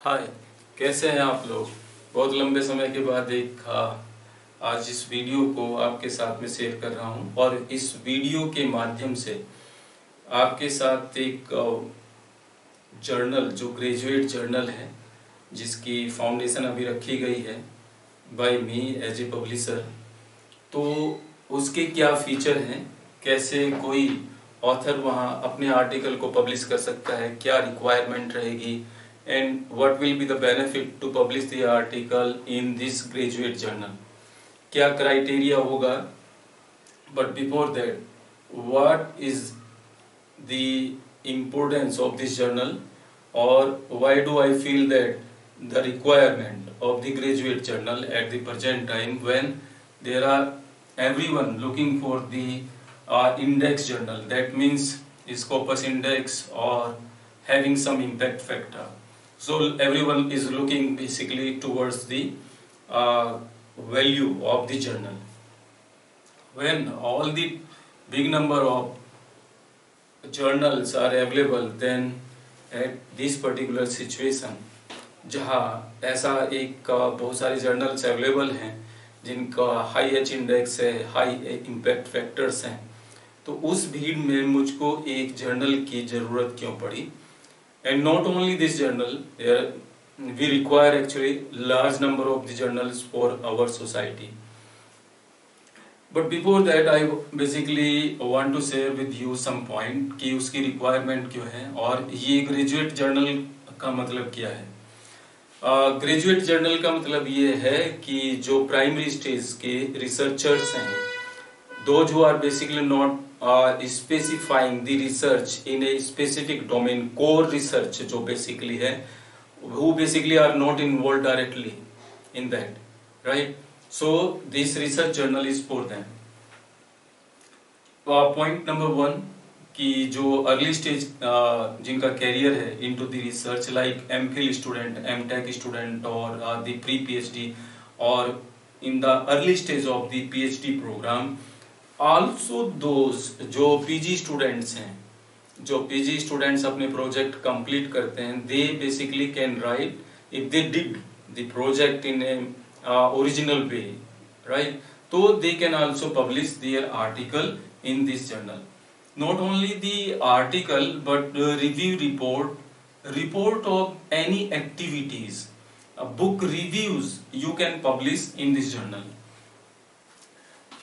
हाय, कैसे हैं आप लोग। बहुत लंबे समय के बाद आज इस वीडियो को आपके साथ में शेयर कर रहा हूं और इस वीडियो के माध्यम से आपके साथ एक जर्नल जो ग्रेजुएट जर्नल है जिसकी फाउंडेशन अभी रखी गई है by me as a publisher, तो उसके क्या फीचर हैं, कैसे कोई ऑथर वहाँ अपने आर्टिकल को पब्लिश कर सकता है, क्या रिक्वायरमेंट रहेगी and what will be the benefit to publish the article in this graduate journal, क्या criteria होगा, but before that what is the importance of this journal or why do I feel that the requirement of the graduate journal at the present time when there are everyone looking for the index journal, that means Scopus index or having some impact factor. So everyone is looking basically towards the value of the journal. When all the big number of journals are available, then at this particular situation, जहाँ ऐसा एक बहुत सारे journals available हैं जिनका high H index है, high impact factors हैं, तो उस भीड़ में मुझको एक जर्नल की ज़रूरत क्यों पड़ी। And not only this journal, we require actually large number of the journals for our society. But before that, I basically want to share with you some point कि उसकी requirement क्यों है और ये graduate journal का मतलब क्या है। ग्रेजुएट जर्नल का मतलब ये है कि जो प्राइमरी स्टेज के रिसर्चर्स हैं, those who are basically not specifying the research in a specific domain, core research जो basically है, who basically are not involved directly in that, right? So this research journal is for them. Point number one कि जो early stage जिनका career है into the research, like MPhil student, MTech student और the pre PhD और in the early stage of the PhD program, also those जो PG students हैं, जो PG students अपने प्रोजेक्ट कंप्लीट करते हैं, they basically can write if they did the project in a original way, right, तो they can also publish their article in this journal. Not only the article but review report of any activities, book reviews you can publish in this journal.